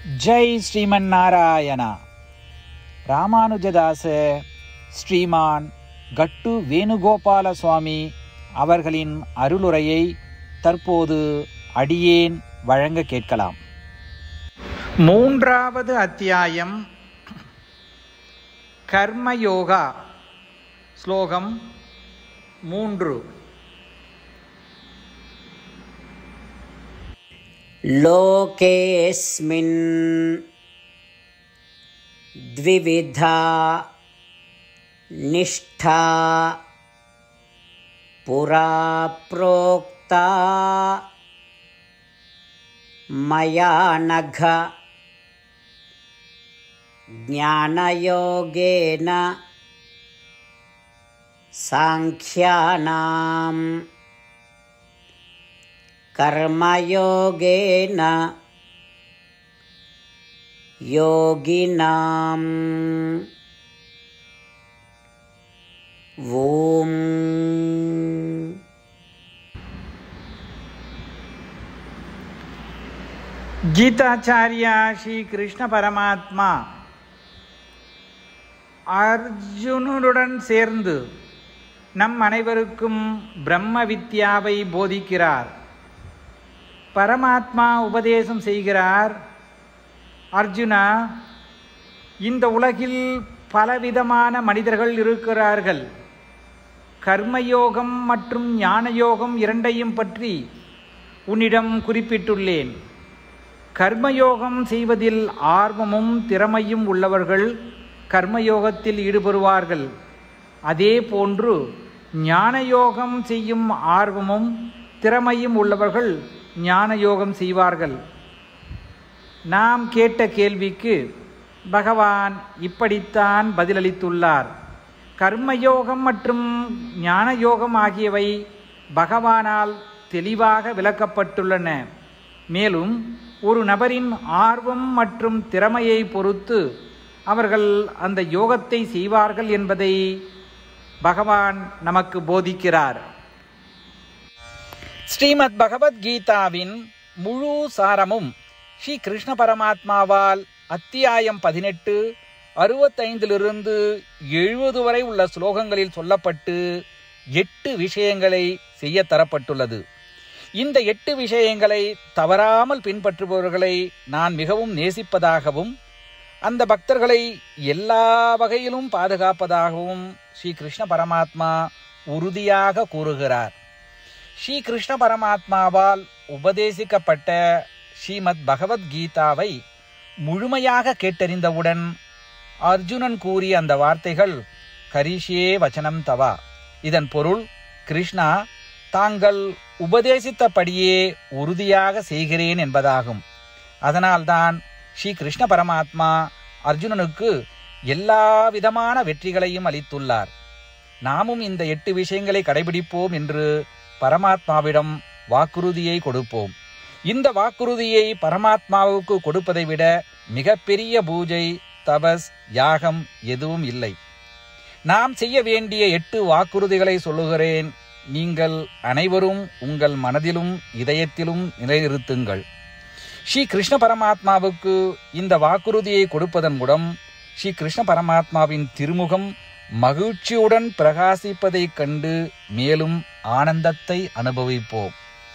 ஜெய் ஸ்ரீமன் நாராயணா. ராமானுஜதாச ஸ்ரீமான் கட்டு வேணுகோபால சுவாமி அவர்களின் அருளுரையை தற்போது அடியேன் வழங்க கேட்கலாம். 3வது அத்தியாயம் கர்மயோகா. ஸ்லோகம் 3. லோகேஸ்மின் த்விவிதா நிஷ்டா புரா ப்ரோக்தா மயா நக ஞானயோகேன சாங்க்யானாம் கர்மயோகேன யோகினாம். ஓம். கீதாச்சாரியா ஸ்ரீ கிருஷ்ண பரமாத்மா அர்ஜுனனுடன் சேர்ந்து நம் அனைவருக்கும் பிரம்ம வித்யாவை போதிக்கிறார். பரமாத்மா உபதேசம் செய்கிறார், அர்ஜுனா, இந்த உலகில் பலவிதமான மனிதர்கள் இருக்கிறார்கள். கர்மயோகம் மற்றும் ஞானயோகம் இரண்டையும் பற்றி உன்னிடம் குறிப்பிட்டுள்ளேன். கர்மயோகம் செய்வதில் ஆர்வமும் திறமையும் உள்ளவர்கள் கர்மயோகத்தில் ஈடுபடுவார்கள். அதே போன்று ஞானயோகம் செய்யும் ஆர்வமும் திறமையும் உள்ளவர்கள் ஞானயோகம் செய்வார்கள். நாம் கேட்ட கேள்விக்கு பகவான் இப்படித்தான் பதிலளித்துள்ளார். கர்மயோகம் மற்றும் ஞானயோகம் ஆகியவை பகவானால் தெளிவாக விளக்கப்பட்டுள்ளன. மேலும் ஒரு நபரின் ஆர்வம் மற்றும் திறமையை பொறுத்து அவர்கள் அந்த யோகத்தை செய்வார்கள் என்பதை பகவான் நமக்கு போதிக்கிறார். ஸ்ரீமத் பகவத்கீதாவின் முழு சாரமும் ஸ்ரீ கிருஷ்ண பரமாத்மாவால் அத்தியாயம் 18, 65 70 வரை உள்ள ஸ்லோகங்களில் சொல்லப்பட்டு 8 விஷயங்களை செய்ய தரப்பட்டுள்ளது. இந்த 8 விஷயங்களை தவறாமல் பின்பற்றுபவர்களை நான் மிகவும் நேசிப்பதாகவும் அந்த பக்தர்களை எல்லா வகையிலும் பாதுகாப்பதாகவும் ஸ்ரீ கிருஷ்ண பரமாத்மா உறுதியாக கூறுகிறார். ஸ்ரீ கிருஷ்ண பரமாத்மாவால் உபதேசிக்கப்பட்ட ஸ்ரீமத் பகவத்கீதாவை முழுமையாக கேட்டறிந்தவுடன் அர்ஜுனன் கூறிய அந்த வார்த்தைகள் கரிஷ்யே வச்சனம் தவா. இதன் பொருள், கிருஷ்ணா, தாங்கள் உபதேசித்தபடியே உறுதியாக செய்கிறேன் என்பதாகும். அதனால்தான் ஸ்ரீ கிருஷ்ண பரமாத்மா அர்ஜுனனுக்கு எல்லா விதமான வெற்றிகளையும் அளித்துள்ளார். நாமும் இந்த 8 விஷயங்களை கடைபிடிப்போம் என்று பரமாத்மாவிடம் வாக்குறுதியை கொடுப்போம். இந்த வாக்குறுதியை பரமாத்மாவுக்கு கொடுப்பதை விட மிகப்பெரிய பூஜை, தபஸ், யாகம் எதுவும் இல்லை. நாம் செய்ய வேண்டிய 8 வாக்குறுதிகளை சொல்லுகிறேன். நீங்கள் அனைவரும் உங்கள் மனதிலும் இதயத்திலும் நிலைநிறுத்துங்கள். ஸ்ரீ கிருஷ்ண பரமாத்மாவுக்கு இந்த வாக்குறுதியை கொடுப்பதன் மூலம் ஸ்ரீ கிருஷ்ண பரமாத்மாவின் திருமுகம் மகிழ்ச்சியுடன் பிரகாசிப்பதைக் கண்டு மேலும் ஆனந்தத்தை அனுபவிப்போம்.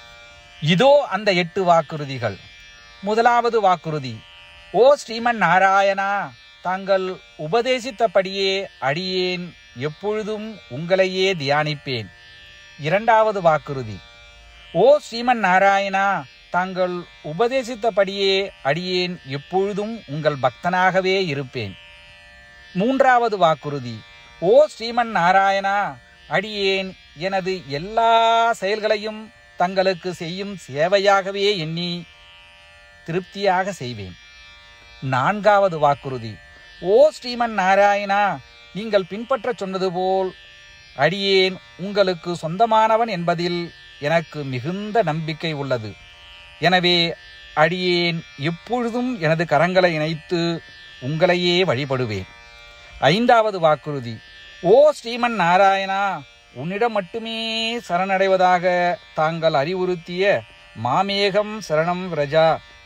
இதோ அந்த 8 வாக்குறுதிகள். முதலாவது வாக்குறுதி: ஓ ஸ்ரீமன் நாராயணா, தாங்கள் உபதேசித்தபடியே அடியேன் எப்பொழுதும் உங்களையே தியானிப்பேன். இரண்டாவது வாக்குறுதி: ஓ ஸ்ரீமன் நாராயணா, தாங்கள் உபதேசித்தபடியே அடியேன் எப்பொழுதும் உங்கள் பக்தனாகவே இருப்பேன். மூன்றாவது வாக்குறுதி: ஓ ஸ்ரீமன் நாராயணா, அடியேன் எனது எல்லா செயல்களையும் தங்களுக்கு செய்யும் சேவையாகவே எண்ணி திருப்தியாக செய்வேன். நான்காவது வாக்குறுதி: ஓ ஸ்ரீமன் நாராயணா, நீங்கள் பின்பற்ற சொன்னது போல் அடியேன் உங்களுக்கு சொந்தமானவன் என்பதில் எனக்கு மிகுந்த நம்பிக்கை உள்ளது. எனவே அடியேன் எப்பொழுதும் எனது கரங்களை இணைத்து உங்களையே வழிபடுவேன். ஐந்தாவது வாக்குறுதி: ஓ ஸ்ரீமன் நாராயணா, உன்னிடம் மட்டுமே சரணடைவதாக தாங்கள் அறிவுறுத்திய மாமேகம் சரணம் விரஜா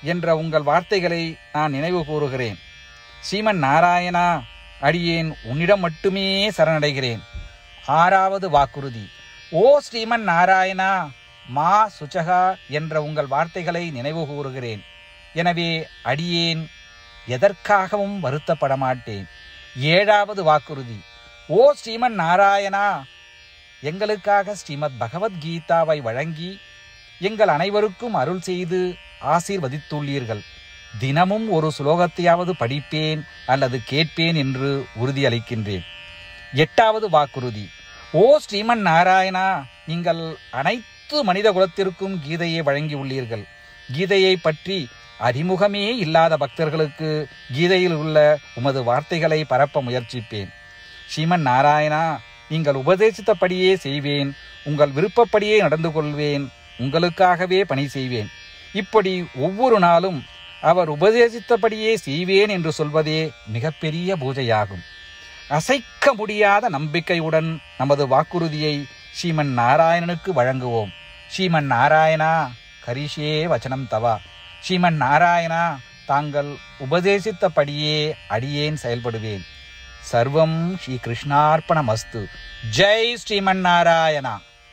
என்ற உங்கள் வார்த்தைகளை நான் நினைவு கூறுகிறேன். ஸ்ரீமன் நாராயணா, அடியேன் உன்னிடம் மட்டுமே சரணடைகிறேன். 6வது வாக்குறுதி. ஓ ஸ்ரீமன் நாராயணா, மா சுச்சகா என்ற உங்கள் வார்த்தைகளை நினைவு கூறுகிறேன். எனவே அடியேன் எதற்காகவும் வருத்தப்பட மாட்டேன். 7வது வாக்குறுதி. ஓ ஸ்ரீமன் நாராயணா, எங்களுக்காக ஸ்ரீமத் பகவத்கீதாவை வழங்கி எங்கள் அனைவருக்கும் அருள் செய்து ஆசீர்வதித்துள்ளீர்கள். தினமும் ஒரு ஸ்லோகத்தையாவது படிப்பேன் அல்லது கேட்பேன் என்று உறுதியளிக்கின்றேன். 8வது வாக்குறுதி. ஓ ஸ்ரீமன் நாராயணா, நீங்கள் அனைத்து மனித குலத்திற்கும் கீதையை வழங்கியுள்ளீர்கள். கீதையை பற்றி அறிமுகமே இல்லாத பக்தர்களுக்கு கீதையில் உள்ள உமது வார்த்தைகளை பரப்ப முயற்சிப்பேன். ஸ்ரீமன் நாராயணா, நீங்கள் உபதேசித்தபடியே செய்வேன். உங்கள் விருப்பப்படியே நடந்து கொள்வேன். உங்களுக்காகவே பணி செய்வேன். இப்படி ஒவ்வொரு நாளும் அவர் உபதேசித்தபடியே செய்வேன் என்று சொல்வதே மிகப்பெரிய பூஜையாகும். அசைக்க முடியாத நம்பிக்கையுடன் நமது வாக்குறுதியை ஸ்ரீமன் நாராயணனுக்கு வழங்குவோம். ஸ்ரீமன் நாராயணா, கரிஷே வச்சனம் தவா. ஸ்ரீமன் நாராயணா, தாங்கள் உபதேசித்தபடியே அடியேன் செயல்படுவேன். சர்வம் ஸ்ரீ கிருஷ்ணார்ப்பணமஸ்து. ஜெய் ஸ்ரீமன் நாராயணா.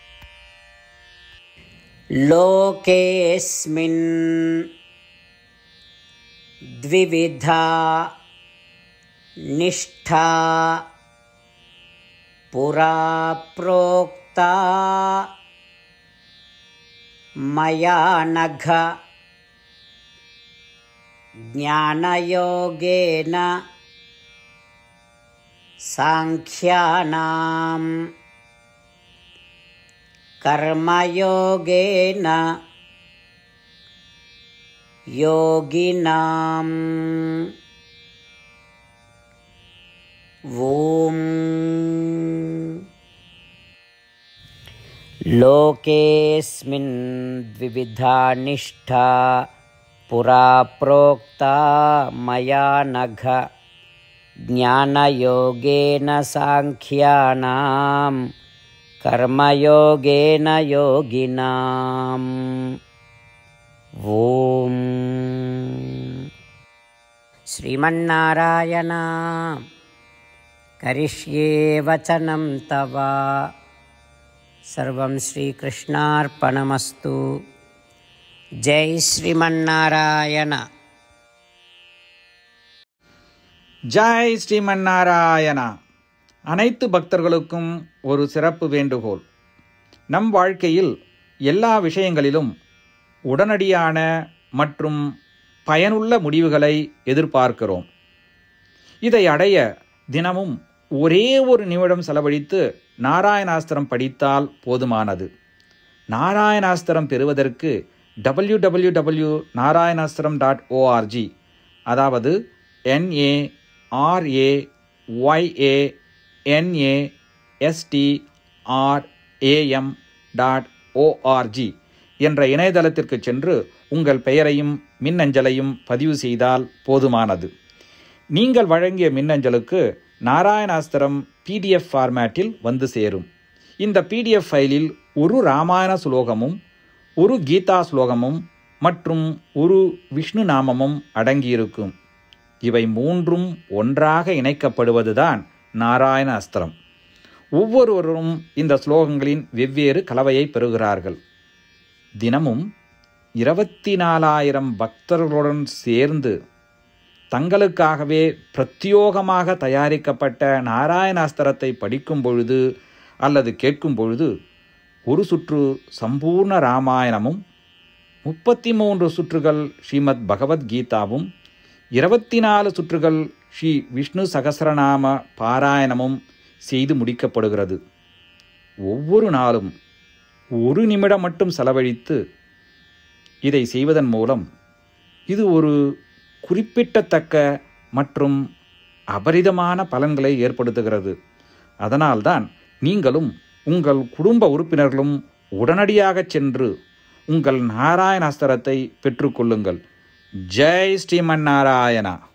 லோகேஸ்மின் த்விவிதா நிஷ்டா புரா ப்ரோக்தா மயா நக ஞானயோகேன சாங்க்யானாம் கர்மயோகேன யோகினாம். ஓம் லோகேஸ்மின் த்விவிதா நிஷ்டா புரா ப்ரோக்தா மயா நக ஞானயோகேன சாங்க்யானாம் கர்மயோகேன யோகினாம். ஓம் ஸ்ரீமன்னாராயணா, கரிஷ்யே வச்சனம் தவ. சர்வம் ஸ்ரீகிருஷ்ணார்ப்பணமஸ்து. ஜெய் ஸ்ரீமன்னாராயண. ஜெய் ஸ்ரீமன் நாராயணா. அனைத்து பக்தர்களுக்கும் ஒரு சிறப்பு வேண்டுகோள். நம் வாழ்க்கையில் எல்லா விஷயங்களிலும் உடனடியான மற்றும் பயனுள்ள முடிவுகளை எதிர்பார்க்கிறோம். இதை அடைய தினமும் ஒரே ஒரு நிமிடம் செலவழித்து நாராயணாஸ்திரம் படித்தால் போதுமானது. நாராயணாஸ்திரம் பெறுவதற்கு www.narayanaastram.org, அதாவது NARAYANASTRAM.org என்ற இணையதளத்திற்கு சென்று உங்கள் பெயரையும் மின்னஞ்சலையும் பதிவு செய்தால் போதுமானது. நீங்கள் வழங்கிய மின்னஞ்சலுக்கு நாராயணாஸ்திரம் PDF ஃபார்மேட்டில் வந்து சேரும். இந்த PDF ஃபைலில் ஒரு ராமாயண ஸ்லோகமும் ஒரு கீதா ஸ்லோகமும் மற்றும் ஒரு விஷ்ணு நாமமும் அடங்கியிருக்கும். இவை மூன்றும் ஒன்றாக இணைக்கப்படுவதுதான் நாராயண அஸ்திரம். ஒவ்வொருவரும் இந்த ஸ்லோகங்களின் வெவ்வேறு கலவையை பெறுகிறார்கள். தினமும் 24,000 பக்தர்களுடன் சேர்ந்து தங்களுக்காகவே பிரத்யோகமாக தயாரிக்கப்பட்ட நாராயணாஸ்திரத்தை படிக்கும் பொழுது அல்லது கேட்கும் பொழுது ஒரு சுற்று சம்பூர்ண ராமாயணமும் 33 சுற்றுகள் ஸ்ரீமத் பகவத்கீதாவும் 24 சுற்றுகள் ஸ்ரீ விஷ்ணு சகஸ்ரநாம பாராயணமும் செய்து முடிக்கப்படுகிறது. ஒவ்வொரு நாளும் ஒரு நிமிடம் மட்டும் செலவழித்து இதை செய்வதன் மூலம் இது ஒரு குறிப்பிடத்தக்க மற்றும் அபரிதமான பலன்களை ஏற்படுத்துகிறது. அதனால்தான் நீங்களும் உங்கள் குடும்ப உறுப்பினர்களும் உடனடியாக சென்று உங்கள் நாராயணாஸ்திரத்தை பெற்றுக்கொள்ளுங்கள். ஜெய் ஸ்ரீமன் நாராயணா.